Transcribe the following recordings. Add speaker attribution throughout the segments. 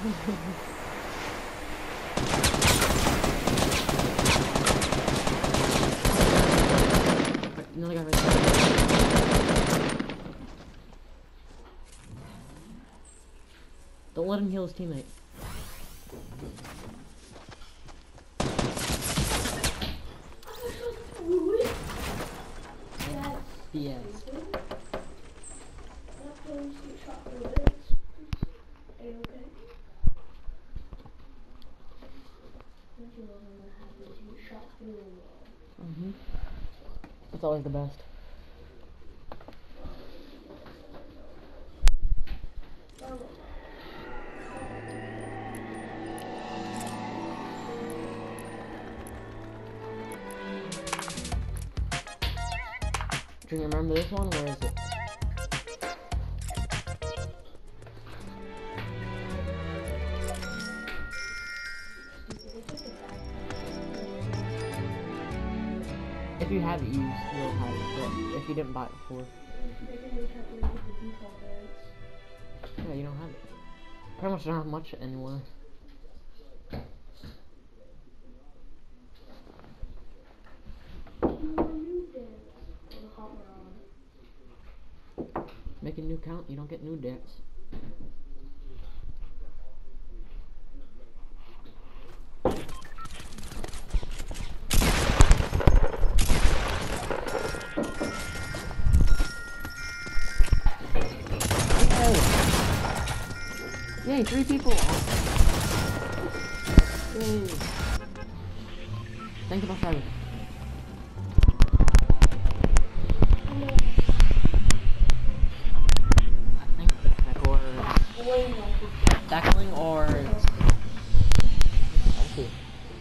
Speaker 1: Another guy right there. Don't let him heal his teammate. Yes. That's always the best. Do you remember this one? Where is it? If you have it, you'll have it, but if you didn't buy it before. Yeah, you don't have it. Pretty much don't have much anymore. Make a new account, you don't get new dance. Yay, 3 people! Yay! Thank you, Boss Driver. I think tackling or thank you.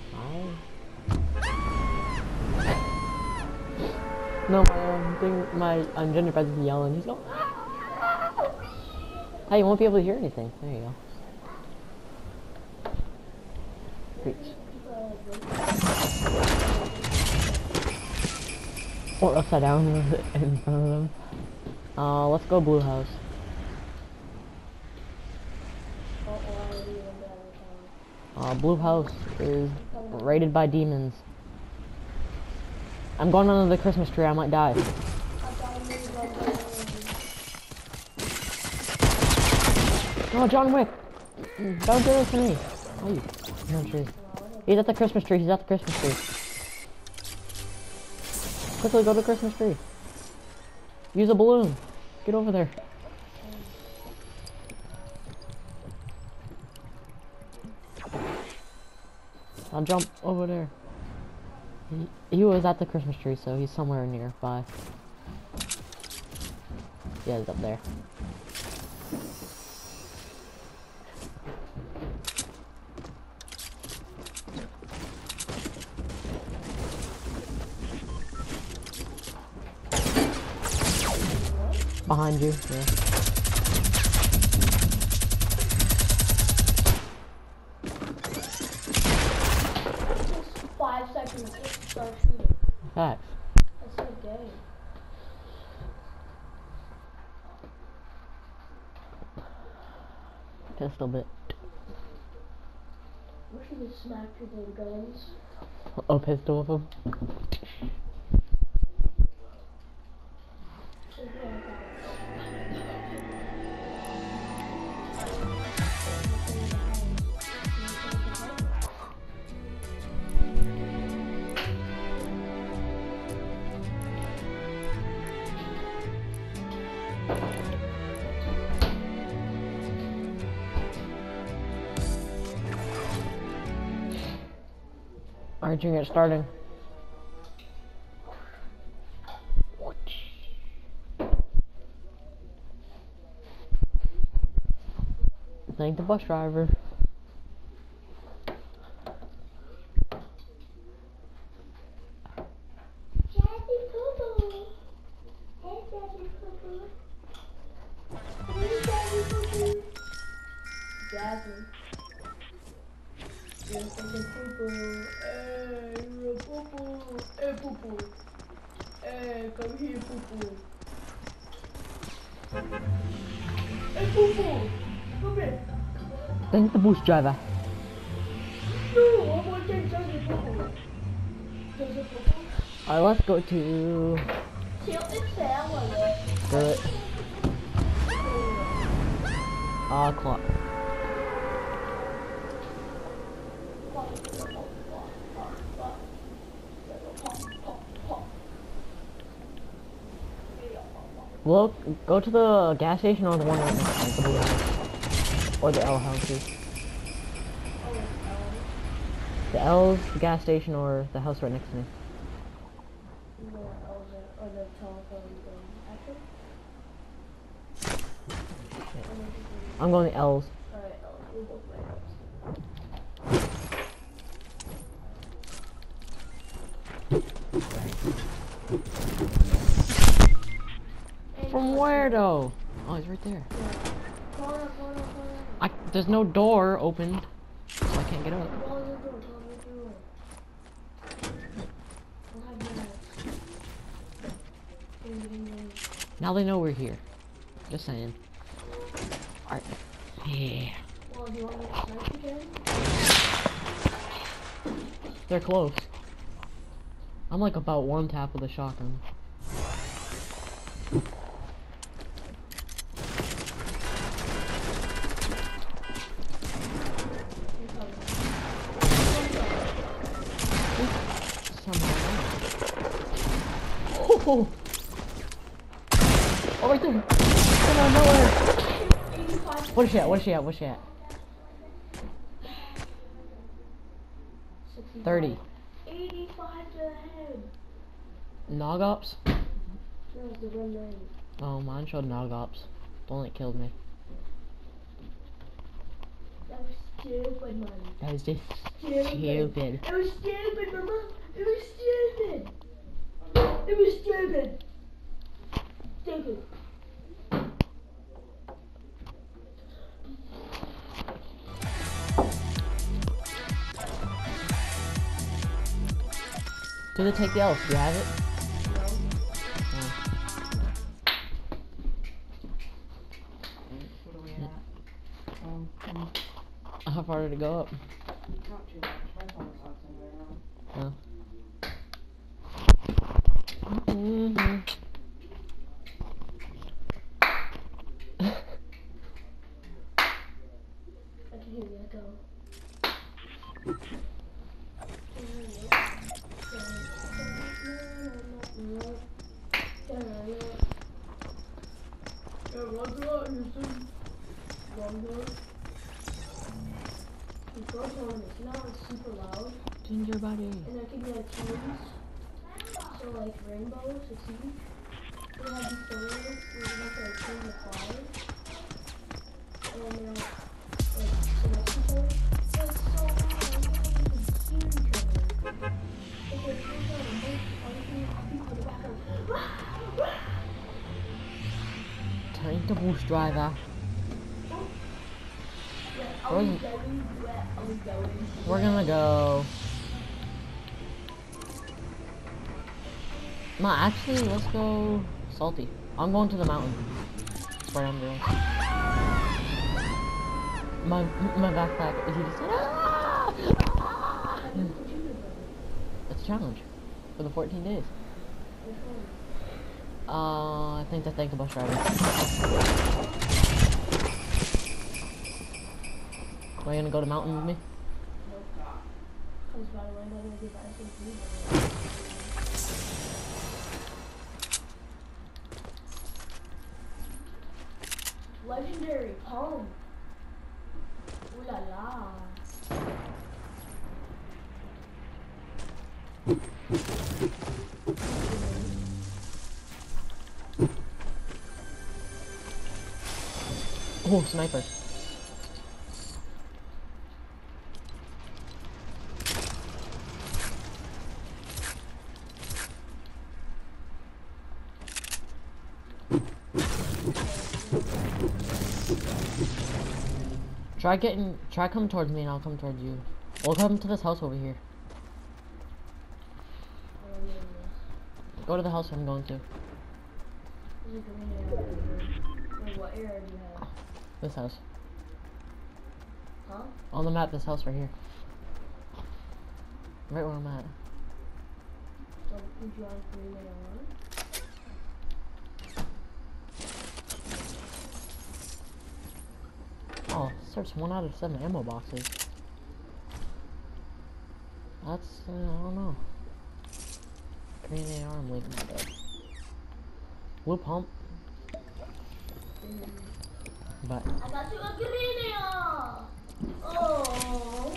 Speaker 1: No, my gingerbread is yelling. He's going. Hey, you won't be able to hear anything. There you go. Preach. Or upside down in front of them. Let's go blue house. Blue house is raided by demons. I'm going under the Christmas tree, I might die. No, John Wick! Don't do this to me! Oh, you tree. He's at the Christmas tree, he's at the Christmas tree. Quickly go to the Christmas tree. Use a balloon. Get over there. I'll jump over there. He was at the Christmas tree, so he's somewhere nearby. Yeah, he's up there. Behind you, yeah.
Speaker 2: 5 seconds to start shooting.
Speaker 1: Facts.
Speaker 2: That's so gay.
Speaker 1: Pistol bit.
Speaker 2: We should have smacked people with guns.
Speaker 1: A pistol with him. Alright, you get started. Thank the bus driver.
Speaker 2: Jasmine. You're fucking poo-poo. Hey, you're a poo-poo. Hey, poo-poo. Hey, come here, poo-poo. Hey, poo-poo. Come here.
Speaker 1: Thank the boost driver.
Speaker 2: No, I want that Joseph Popo. Joseph Popo.
Speaker 1: Alright, let's go to
Speaker 2: Chill and sell one.
Speaker 1: the clock. Look, go to the gas station or the one right next to me, the blue house. Or the L house, too. The L's the gas station or the house right next to me.
Speaker 2: Or the telephone
Speaker 1: I'm going to L's.
Speaker 2: Alright, we'll both play
Speaker 1: From where though? Oh, it's right there.
Speaker 2: Corner.
Speaker 1: There's no door opened, so I can't get up. Now they know we're here. Just saying. Alright. Yeah.
Speaker 2: Well, do you want me to snipe again?
Speaker 1: They're close. I'm like about one tap with a shotgun. Oh! Oh, right there! Come on, nowhere! What is she at? What is she at? What's she at? 30.
Speaker 2: 85 to the head.
Speaker 1: Nogops?
Speaker 2: That was the one name.
Speaker 1: Oh, mine showed Nogops. The one that killed me.
Speaker 2: That was stupid, man.
Speaker 1: That was just
Speaker 2: Stupid.
Speaker 1: stupid.
Speaker 2: It was stupid, mama. It was stupid. It was stupid. Stupid.
Speaker 1: Did it take the elf? Do you have it?
Speaker 2: No.
Speaker 3: What are we at?
Speaker 1: How far did it go up?
Speaker 3: Not too much. My phone sucks anyway now.
Speaker 1: Oh. Mm-hmm.
Speaker 2: I can hear the echo. It's not super loud,
Speaker 1: Ginger body.
Speaker 2: and there can be like tunes, so like rainbows, it's huge. We have these photos where you have to like turn the fire, and then they're like so next to each other. It's so loud, I don't know if you can hear each other. It's like turns on and both people in the background.
Speaker 1: Time to boost driver. We're gonna go. No, actually, let's go salty. I'm going to the mountain. That's where I'm going. My backpack. He just said, ah! It's a challenge for the 14 days. I think to thank the bus driver. Are you gonna go to mountain with me?
Speaker 2: Legendary palm. Ooh la la.
Speaker 1: Oh, sniper. Try come towards me and I'll come towards you. We'll come to this house over here. Go to the house I'm going to.
Speaker 2: What area do you have?
Speaker 1: This house.
Speaker 2: Huh?
Speaker 1: On the map, this house right here. Right where I'm at.
Speaker 2: So, would you want 3 minute one?
Speaker 1: Oh, search 1 out of 7 ammo boxes. That's, I don't know. Green AR, I'm leaving that there. Blue pump. But,
Speaker 2: I got you a green AR! Oh!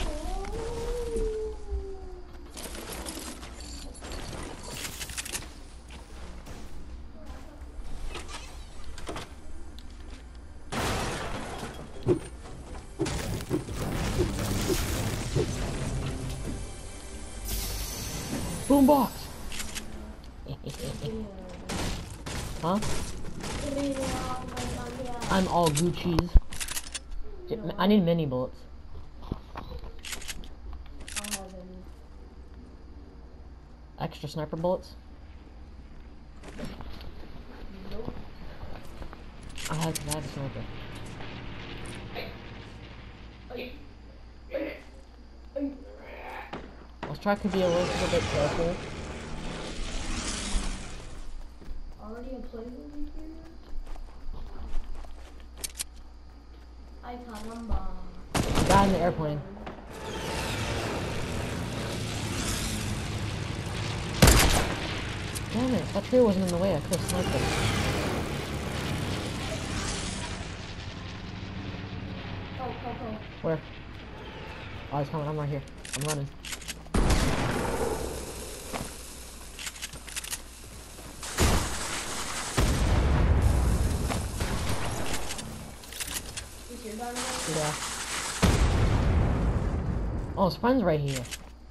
Speaker 1: boombox! Huh?
Speaker 2: Green AR, oh my god, yeah.
Speaker 1: I'm all Gucci's. I need mini bullets.
Speaker 2: I don't have any.
Speaker 1: Extra sniper bullets?
Speaker 2: Nope.
Speaker 1: I have a sniper. Let's try to be a little bit careful.
Speaker 2: Already a playroom here? Ay caramba.
Speaker 1: Guy in the airplane. Damn it, that tree wasn't in the way, I could have sniped it.
Speaker 2: Go.
Speaker 1: Where? Oh, he's coming, I'm right here. I'm running.
Speaker 2: Is your gun ready?
Speaker 1: Yeah. Oh, his friend's right here.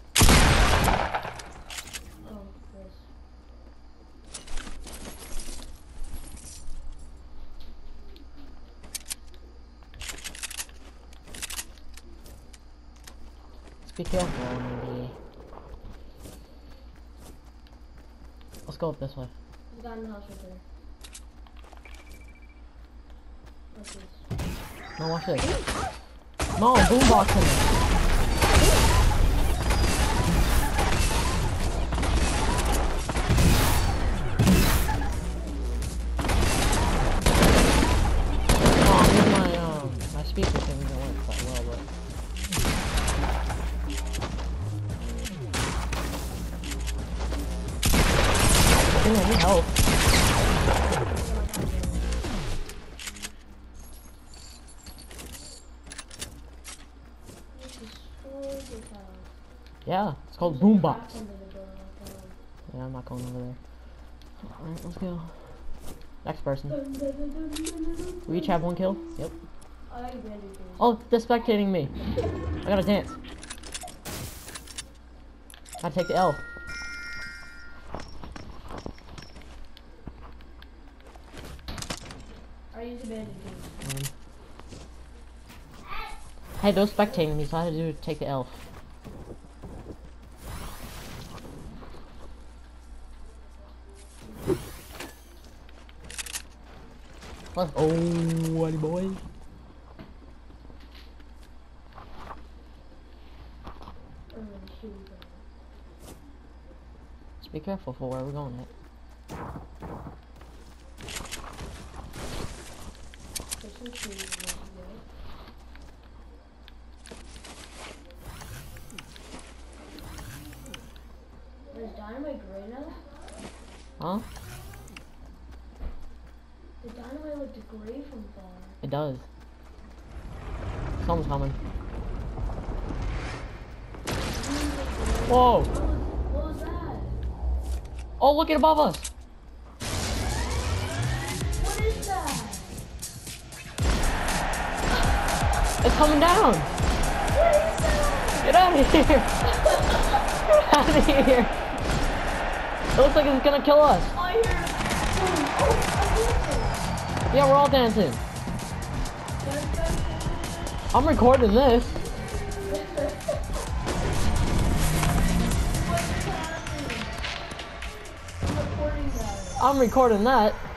Speaker 2: Oh, yes.
Speaker 1: Let's be careful, maybe. Let's go up this way.
Speaker 2: There's a guy in the house right there. What's this?
Speaker 1: No, watch this. No, boombox in there. My speaker thing doesn't work quite well, but I think I need help. Yeah, it's called boombox. Yeah, I'm not going over there. Alright, let's go. Next person. We each have 1 kill? Yep. Oh, they're spectating me. I gotta dance. Gotta take the L. Hey, they're spectating me, so I had to take the L. Let's go, buddy boy. Just be careful for where we're going at.
Speaker 2: Is dynamite gray now?
Speaker 1: Huh?
Speaker 2: The dynamite looked gray from far.
Speaker 1: It does. Someone's coming. Whoa!
Speaker 2: What was that?
Speaker 1: Oh, look at above us!
Speaker 2: What is that?
Speaker 1: It's coming down!
Speaker 2: What is that?
Speaker 1: Get out of here! Get out of here! It looks like it's gonna kill us.
Speaker 2: I hear it. Oh,
Speaker 1: Yeah, we're all dancing. I'm recording this. I'm recording that.